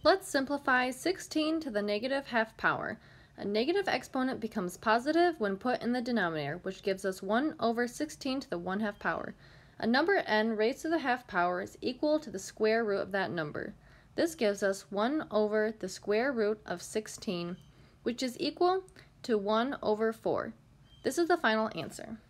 Let's simplify 16 to the negative half power. A negative exponent becomes positive when put in the denominator, which gives us 1 over 16 to the 1/2 power. A number n raised to the half power is equal to the square root of that number. This gives us 1 over the square root of 16, which is equal to 1 over 4. This is the final answer.